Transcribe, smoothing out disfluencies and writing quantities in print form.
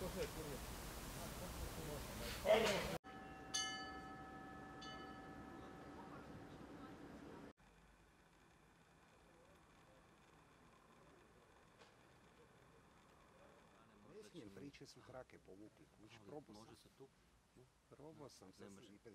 Ne smijem, priče su trake povukli. Probao sam. Probao sam se